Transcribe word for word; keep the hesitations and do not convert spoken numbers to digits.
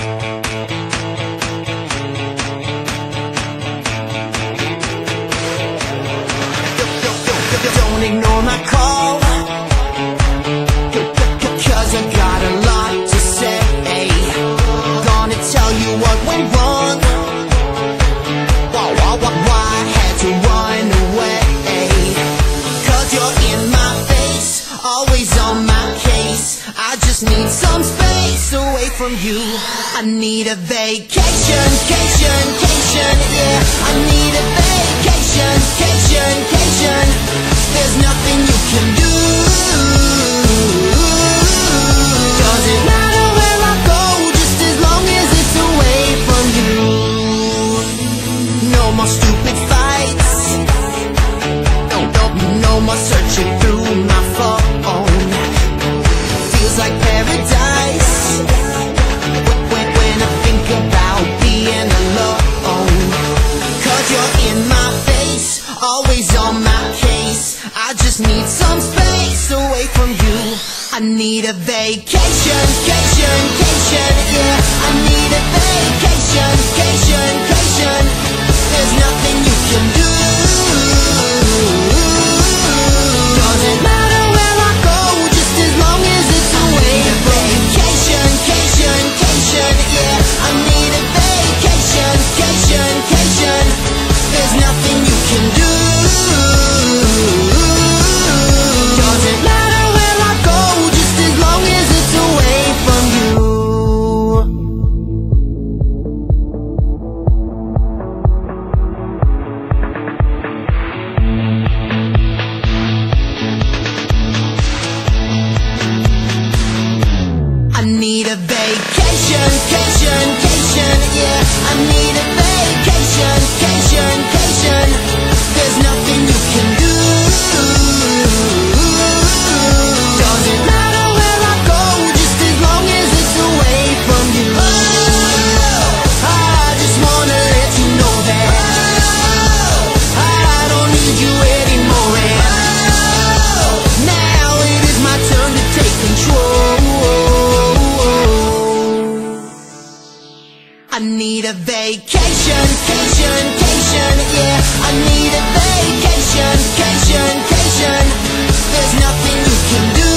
Don't ignore my call, cause I got a lot to say. Gonna tell you what went wrong, why, why, why, why I had to run away. Cause you're in my face, always on my case. I just need some space away from you. I need a vacation, cation, cation, yeah. I need a vacation, cation, cation. There's nothing you can do. Doesn't matter where I go, just as long as it's away from you. No more stupid fights, no, no, no more searching through my phone. Feels like paradise when, when I think about being alone. Cause you're in my face, always on my case. I just need some space away from you. I need a vacation, cation, cation, yeah. I need a vacation, cation, cation. There's nothing you can do. Doesn't matter where I go, just as long as it's away from you. Vacation, cation, cation, yeah. I need a vacation, cation, cation. There's nothing you can do. Doesn't matter where I go, just as long as it's away from you. I need a vacation, cation, cation, yeah. I need a vacation, cation, cation. There's nothing you can do. Doesn't matter where I go, just as long as it's away from you. I just wanna let you know that I don't need you anymore. And now it is my turn to take control. I need a vacation, cation, cation, yeah. I need a vacation, cation, cation. There's nothing you can do.